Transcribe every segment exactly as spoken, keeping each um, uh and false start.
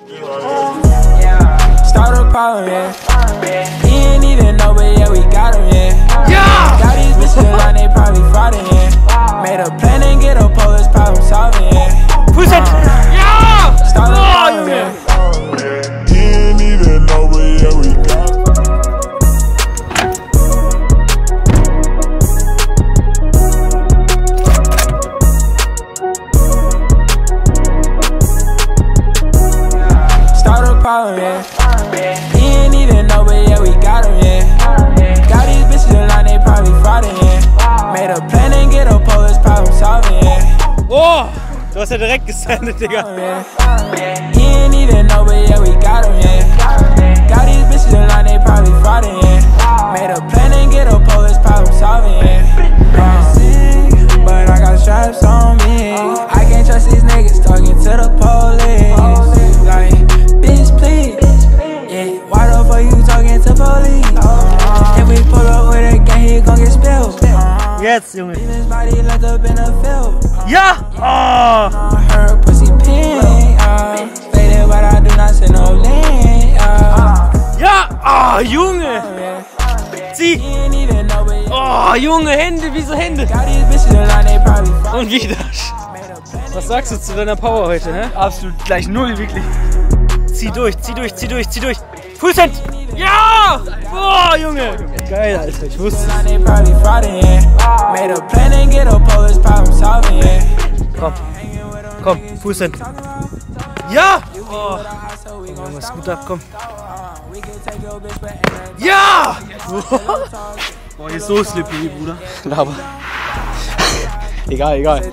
Start a problem, yeah. He ain't even know, but yeah, we got him, yeah. Yeah! Got these bitches like they probably frauding, yeah. Made a plan and get a police problem solving, yeah. Push it! Ja! Start a Oh, problem, Junge! yeah. He ain't even know, but yeah, we got him. Problem, yeah. He ain't even know, but yeah, we got him, yeah. Got these bitches like they probably frauding, yeah. Made a plan and get a police problem solving, yeah. Oh, du hast ja direkt gesendet, Digga. He ain't even know, but yeah, we got him, yeah. Got these bitches like they probably frauding, yeah. Made a plan and get a police problem solving, yeah. Uh, but I got straps on me. I can't trust these niggas talking to the police. Like, bitch, please. Yeah, why the fuck you talking to police? Uh, if we pull up with a gang, he gon' get spilled. Uh, Jetzt, Junge. his body left up in a field. Ja! Oh! Her pussy pink. Uh, faded, but I do not see no link. Uh, Ja! Oh, Junge! Zieh! Oh, Junge, Hände, wieso Hände? Und wieder. Was sagst du zu deiner Power heute, hä? Absolut gleich null, wirklich. Zieh durch, zieh durch, zieh durch, zieh durch. Fullsend! Ja! Boah, Junge! Geil, Alter, ich wusste es. Komm, komm, Fullsend. Ja! Oh. Junge, ist gut ab, komm. Ja! Boah, hier ist so slippery, Bruder. Aber egal, egal.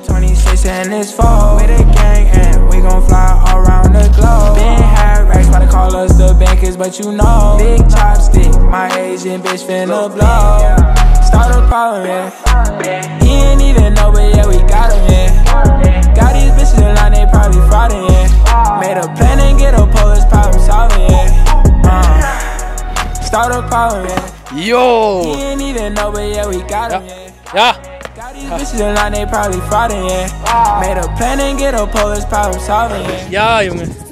But you know, big chopstick, my Asian bitch finna blow. Start a problem, yeah. He ain't even know, but yeah, we got him, yeah. Got these bitches like they probably frauding, yeah. Made a plan and get a police problem solving, yeah. Uh, start a problem, yeah. Yo! He ain't even know, but yeah, we got him, yeah. Ja! Got these bitches like they probably frauding, yeah. Made a plan and get a police problem solving, yeah. Ja, Junge.